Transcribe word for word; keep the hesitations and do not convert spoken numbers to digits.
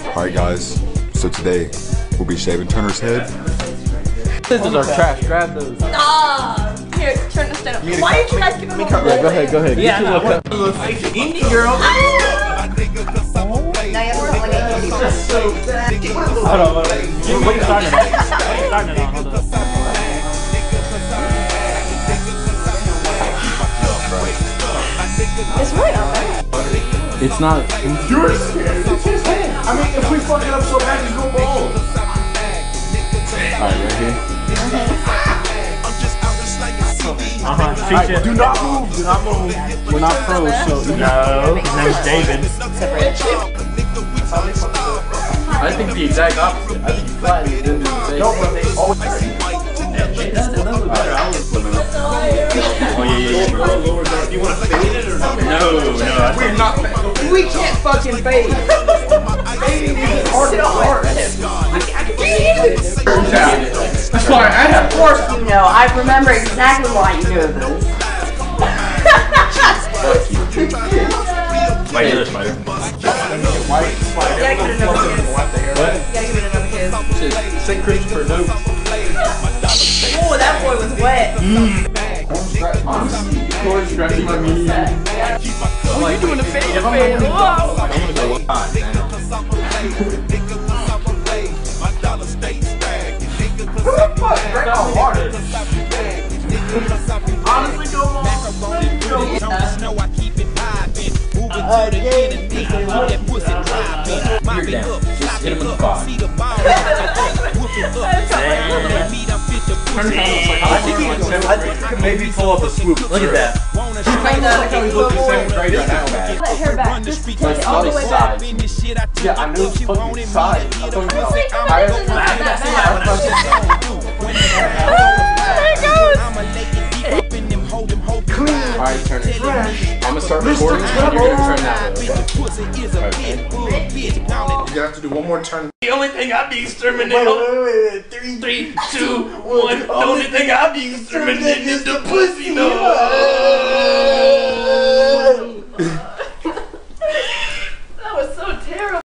Alright guys, so today we'll be shaving Turner's head. Scissors are trash, grab those. Ah, here, turn this down. Why did you guys give him a Yeah, go ahead, go ahead. Yeah, Get no, your I want indie girl. Now you have to put like a handy. Hold on, hold on. What are you starting on? What are you starting on? Hold on. It's right on there. It's not. You're scared. It's his hand. I mean, if we fuck it up so bad, you go bald. Alright, right here. Uh-huh. Right, do not move. Do not move. We're not pros, so. No, his name's David. I think the exact opposite. I think you flattened it into the face. No, but they always. Oh, yeah, yeah, yeah. Do you want to fade it or not? No, no. We're not. We can't fucking fade. Fading is hard to hard. That's why I had. Of course you know. I remember exactly why you know this. Spider, spider. You gotta give it another kiss. What? You gotta give it another kiss. Saint Christopher, no. Oh, that boy was wet. Corey scratching my knee. Oh, you're doing a fade fade. Whoa. I'm gonna go hot. Who the fuck drank my water? Honestly, go on. You're down. Just hit him with the five. I think he can maybe pull up a swoop. Look at that. Find the Seventh grade right now, man. Let hair back. Just take Like, it all the way back. yeah, I know it's fucking side. I don't know. I Alright, turn it. I'm gonna start recording and you're gonna turn that way. You're gonna have to do one more turn. The only thing I'll be exterminating. Three, three, two, one. The only thing I'll be exterminating is the pussy, no.